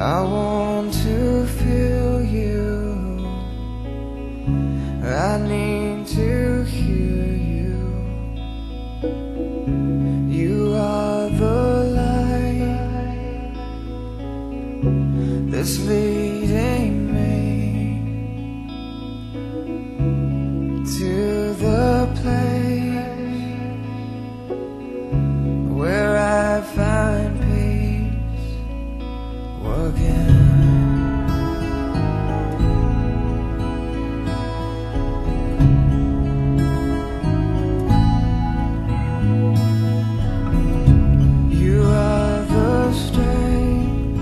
I want to feel you. I need to hear you. You are the light that's leading me to the place where I find peace again. You are the strength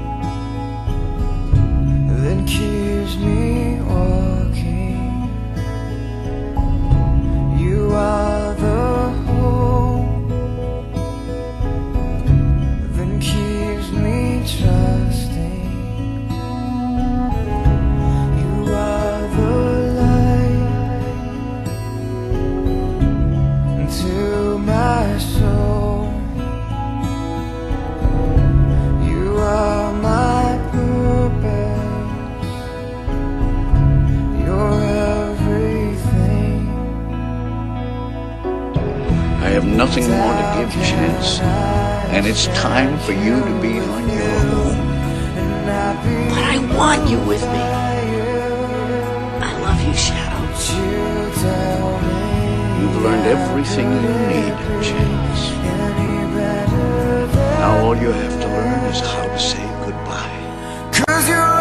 that keeps me walking. You are the hope that keeps me trusting. You are the light to my soul. You are my purpose. You're everything. I have nothing more to give, Chance, and it's time for you to be on your own. But I want you with me. I love you, Shadow. You've learned everything you need, Chance. Now all you have to learn is how to say goodbye. 'Cause you're